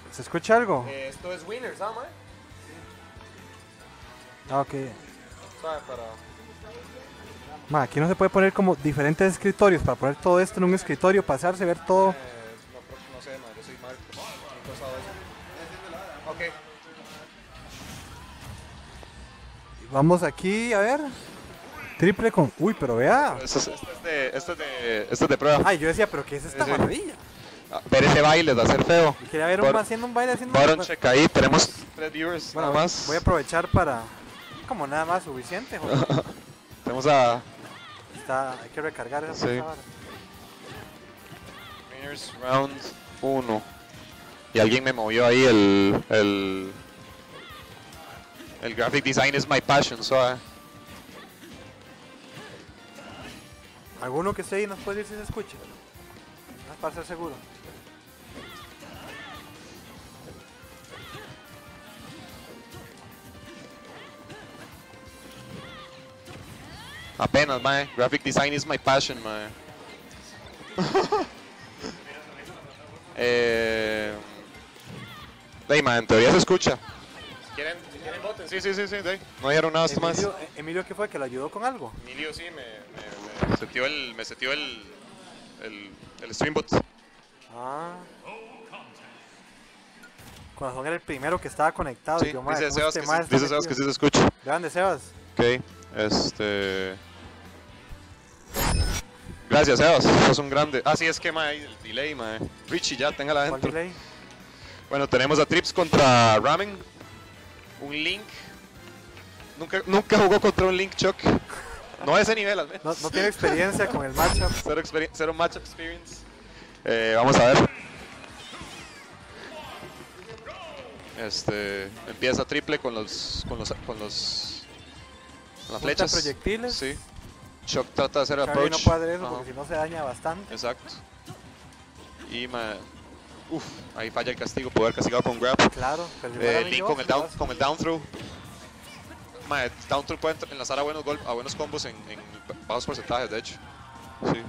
¿Se escucha algo? Esto es Winners, ¿ah, mae? Ah, ok. ¿Sabe? Para... Ma, aquí no se puede poner como diferentes escritorios para poner todo esto en un escritorio, pasarse, ver todo. no sé, mae, yo soy Marco. Nunca he usado eso. Ok. Vamos aquí, a ver. Triple con... Uy, pero vea. Esto es de prueba. Ay, yo decía, pero ¿qué es esta Sí. maravilla? Ver ese baile va a ser feo. Y quería ver haciendo un baile, haciendo Bottom un... check ahí, tenemos 3 viewers Bueno, nada más. voy a aprovechar para... Como nada más suficiente, joder. Tenemos a Hay que recargar esa Sí. cosa ahora. Winners Round 1. Y alguien me movió ahí el graphic design is my passion, so ¿Alguno que esté ahí nos puede decir si se escucha? Para ser seguro. apenas, mae. Graphic design is my passion, mae. Dey, mae, en teoría se escucha. ¿Quieren voten? Sí, dey. No dijeron nada hasta más. Emilio, ¿qué fue? ¿Que lo ayudó con algo? Emilio sí me setió el streambot. Ah. Con razón era el primero que estaba conectado. Sí, Y yo, madre, dice ¿cómo Sebas, este mae está que metido? sí se escucha. Grande, Sebas. Ok, Gracias, Sebas, sos un grande. Ah, sí, es que, mae, el delay, mae. Richie, ya, téngala ¿Cuál adentro. delay? Bueno, tenemos a Trips contra Ramen. Un Link. Nunca jugó contra un Link, Chuck. No a ese nivel, al menos. No tiene experiencia con el matchup. Cero match experience. Vamos a ver. Empieza triple con las flechas. Proyectiles. Sí. Chuck trata de hacer Charlie approach. no puede hacer eso Ajá. porque si no se daña bastante. Exacto. Y ahí falla el castigo, puede haber castigado con grab. Claro, pero si fuera Link yo, con el down throw. Down throw puede enlazar a buenos combos en bajos porcentajes, de hecho. Sí.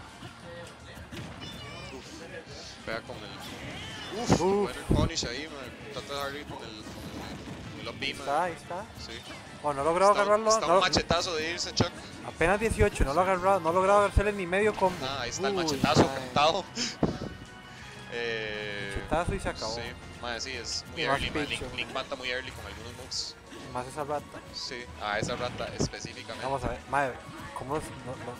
Pega con el... Bueno, el punish ahí, trata de darle con el up B, Ahí está. Sí. Oh, no logrado agarrarlo. Está un machetazo de irse, Chuck. Apenas 18, no lo ha logrado hacerle ni medio combo. Ahí está el machetazo cantado. Machetazo y se acabó. Sí, sí, es muy Y early, más picho. Link mata muy early con algunos moves. Más esa rata. Sí, a esa rata específicamente. Vamos a ver, madre, ¿cómo es?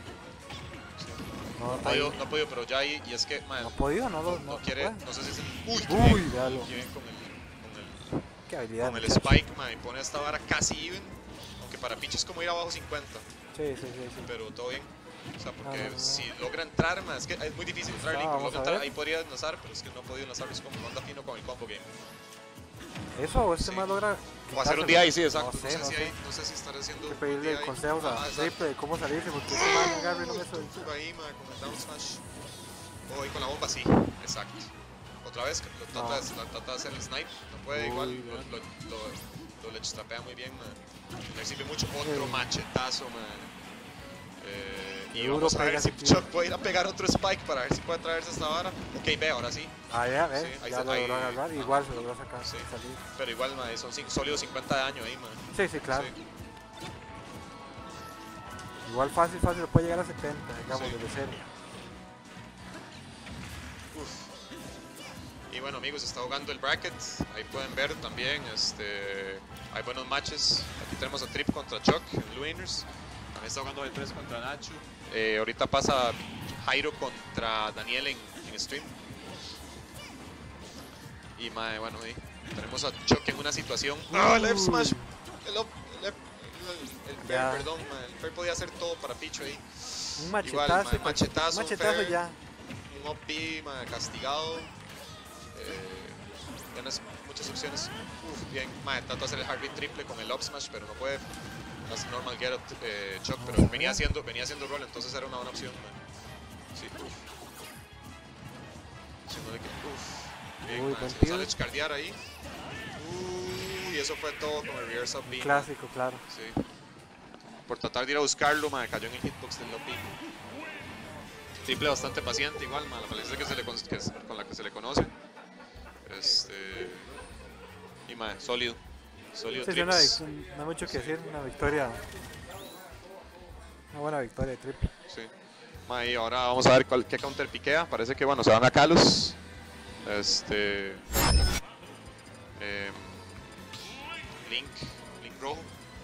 No ha podido, pero ya ahí, y es que, no ha podido, no quiere, puede. no sé si es el... Uy, véalo. Qué bien Qué habilidad. con el muchacho. spike, y pone esta vara casi even, aunque para pitch es como ir abajo 50, Sí. pero todo bien. O sea, porque No. si logra entrar, es que es muy difícil entrar, Link, vamos logra a entrar, ver. ahí podría enlazar, pero es que no ha podido enlazarlos como no anda fino con el combo game. ¿Eso o Sí. más logra? O hacer un DI, sí, exacto. No sé. No sé si estará haciendo Hay que pedirle DI. consejos a Triple de cómo salirse porque ese man Gary no me suelta. Ahí, con el down smash. O ahí con la bomba, sí, exacto. Otra vez, trata de hacer el snipe, no puede, igual lo ledge trapea muy bien, le sirve mucho. Otro machetazo, y Seguro vamos a ver pega si ese Chuck puede ir a pegar otro spike para ver si puede traerse esta vara. Ok, ve, ahora sí. Ah, ya, Sí, ahí ya está, lo ahí. logró agarrar. Igual se logró sacar. Sí. Salir. Pero igual, son sólidos 50 de daño ahí, Sí, claro. Sí. Igual fácil lo puede llegar a 70, digamos, Sí. desde cero. Y bueno, amigos, está jugando el bracket, ahí pueden ver también, hay buenos matches. Aquí tenemos a Trip contra Chuck en Winners, también está jugando el 3 contra Nacho. Ahorita pasa Jairo contra Daniel en stream. Y bueno, ahí tenemos a Chuck en una situación. Left smash, el fair, perdón, el fair podía hacer todo para Picho ahí. Un machetazo, Igual, machetazo, fair, ya. un up B, castigado. Tienes muchas opciones. Bien, trata de hacer el hard beat triple con el up smash, pero no puede. Hace normal get up Chuck, pero venía haciendo roll, entonces era una buena opción. Sí, Bien, se sale cardear ahí. Y eso fue todo con el reverse up B. Clásico, claro. Sí. Por tratar de ir a buscarlo, cayó en el hitbox del up B. Triple bastante paciente igual, la paciencia con la que se le conoce. mae, sólido. Sólido Sí, trips. no hay mucho que decir, una victoria. Una buena victoria de triple. Sí. Mae, y ahora vamos a ver qué counter piquea. Parece que bueno, se van a Kalos. em, Link rojo.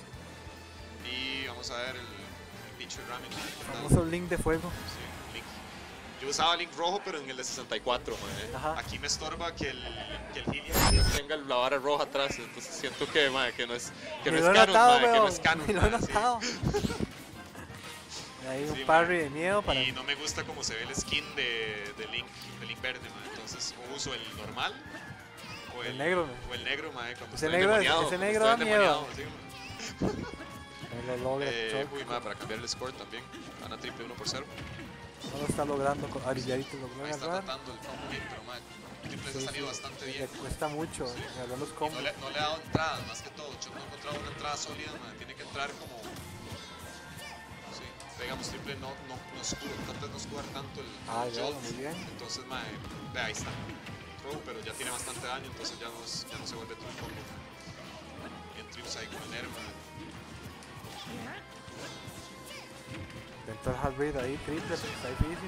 Y vamos a ver el Pichu y Ramen. Famoso link de fuego. Sí, Link. Yo usaba Link rojo, pero en el de 64, mae. Ajá. Aquí me estorba que el Hylian tenga la vara roja atrás. Entonces siento que, mae, que no es Ni lo he canon, notado, mae, que no weón. es canon. Ni lo he mae, sí. notado. Ahí un Sí, parry de miedo para. Y no me gusta cómo se ve el skin de Link verde, mae. Entonces o uso el normal o El negro, o el negro, mae, cuando Ese estoy negro endemoniado, ese cuando negro estoy da miedo. endemoniado, sí, Él lo logra. mae. Choc. Uy, mae, para cambiar el score también. Gana triple 1-0. No lo está logrando. Arillarito lo Ahí logra está agarrar. tratando el combo bien, pero mae, triple se ha Sí, salido sí, bastante Le bien. cuesta mucho agarrar los Y combos. no le ha dado entradas, más que todo. Choc no ha encontrado una entrada sólida, mae. Tiene que entrar como. Sí, digamos, triple no trata de no escudar tanto el Ah, ya, jolt. muy bien. Entonces, mae, ve, ahí está. Throw, pero ya tiene bastante daño, entonces ya no se vuelve todo un combo. Y en trips ahí con el Nero, mae. Dentro del hard read ahí, triple, pero está difícil.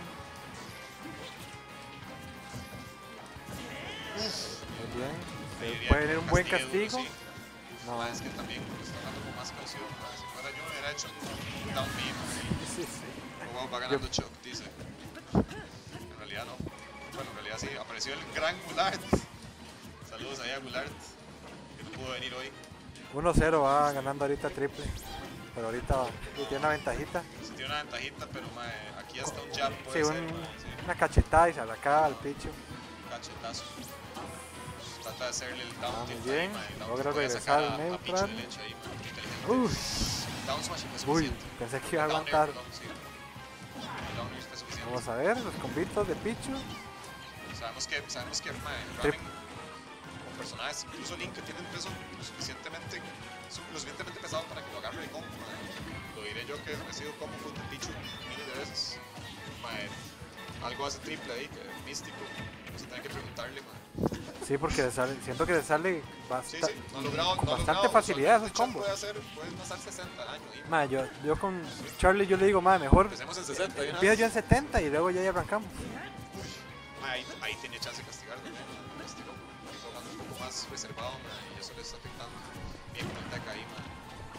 Muy bien. Diría Puede que venir un buen castigue castigo. duro, sí. No, Mae, es que también está dando con más caución, mae. Si fuera yo, hubiera hecho un down B, mae. sí, sí. Oh, wow, va ganando Chuck, dice. En realidad no. Bueno, en realidad sí, apareció el gran Goulart. Saludos ahí a Goulart, que no pudo venir hoy. 1-0 va ganando ahorita triple. Pero ahorita tiene una ventajita. Sí tiene una ventajita, pero mae, aquí hasta un jab Sí, puede ser, mae, sí, una cachetada y se la acaba al picho. un cachetazo. Trata de hacerle el down muy tilt bien. ahí, mae, el down Logra tilt puede regresar sacar al a Pichu neutral. de leche ahí, mae, muy inteligente. Down smash y fue Uy, suficiente. pensé que iba a Down air, aguantar. perdón, sí. El down air fue suficiente. Vamos a ver los combitos de Pichu. Sabemos que mae, Trip. Ramen con personajes, incluso Link, que tiene un peso lo suficientemente pesado para que lo agarre de combo, mae. Lo diré yo que he sido combo con Pichu miles de veces. Mae, algo hace triple ahí, que es místico. No se tiene que preguntarle, mae. Sí, porque siento que le sale Sí, sí, no ha logrado, con no ha bastante logrado. facilidad esos Usualmente combos. puede pasar 60 al año. ¿sí? Ma, yo con Charlie yo le digo, ma, mejor Empecemos en 60. ¿sí? empiezo yo en 70 y luego ya arrancamos. Ahí tenía chance de castigar también. Castigó. Ahí jugando un poco más reservado, mae, y eso le está afectando. Bien con el tech ahí, mae.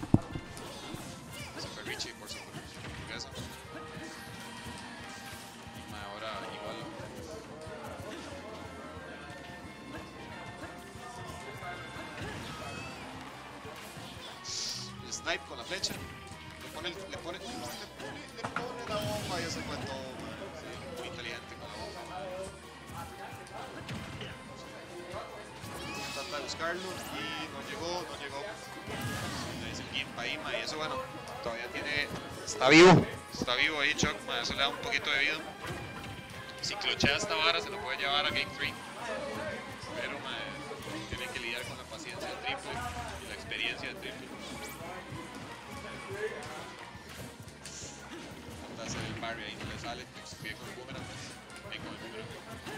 Super Richie por su hamburguesa. Mae, ahora igual. El snipe con la flecha. Le pone la bomba y eso fue todo, mae. Sí, muy inteligente con la bomba. Trata de buscarlo y no llegó. Le dice el Gimp ahí, ma, y eso bueno, todavía tiene. Está vivo ahí Chuck, ma, eso le da un poquito de vida. Si clochea esta vara se lo puede llevar a Game 3. Pero ma, tiene que lidiar con la paciencia del triple y la experiencia del triple. Trata de hacer el parry ahí, no le sale, se pide con el boomerang. Ahí con el boomerang.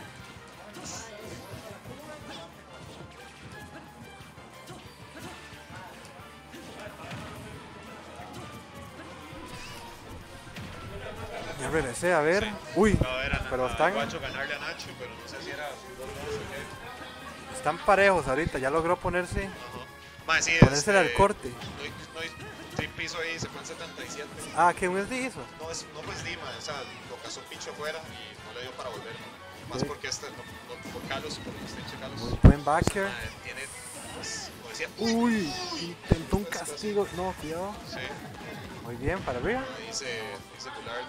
Ya regresé, a ver. Uy, pero están, Ganarle a Nacho, pero no sé si era 2-2 o qué. están parejos ahorita. Ya logró ponerse Mae, sí, ponerse al corte. No, Trip hizo ahí, se fue en 77. Ah, ¿qué Wildy hizo? No pues Dima, o sea, lo cazó Picho afuera y no le dio para volver. Más Ok. porque por Carlos, por el stage de Carlos. Muy buen backer. Mae, tiene, pues, como decía, Uy, intentó un castigo. No, cuidado. Sí, Muy bien, para arriba. ahí dice Goulart.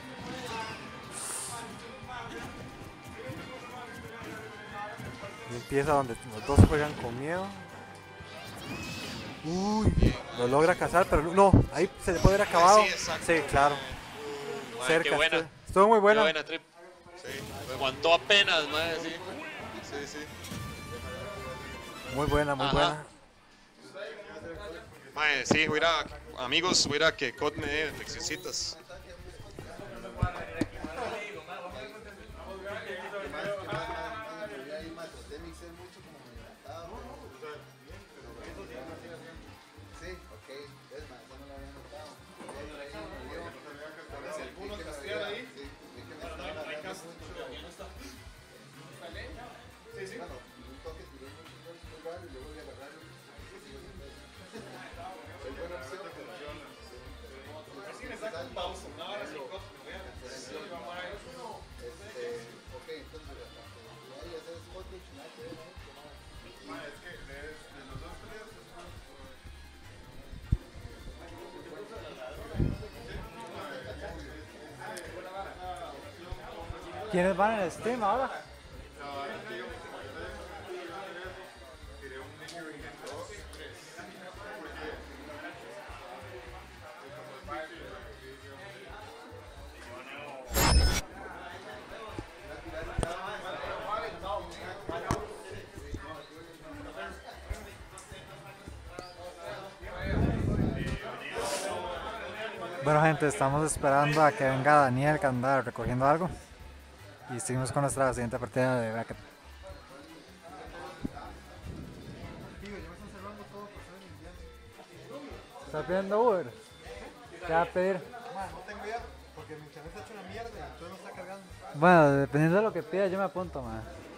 Y empieza donde los dos juegan con miedo. Uy, lo logra cazar, pero no, ahí se le puede haber acabado. Sí, exacto. Sí, claro. Mae, Cerca. qué buena. Estuvo muy Qué buena. buena Trip. Sí, me aguantó apenas, mae, sí. Sí. Muy buena, muy Ajá. buena. Mae, sí, amigos, voy a ir a que COD me dé leccioncitas. ¿Quiénes van en el stream ahora? Bueno gente, estamos esperando a que venga Daniel que anda recogiendo algo y seguimos con nuestra siguiente partida de bracket. ¿Estás pidiendo Uber? ¿Qué va a pedir? No tengo idea, porque mi internet está hecho una mierda y todo no está cargando. Bueno, dependiendo de lo que pida yo me apunto, man.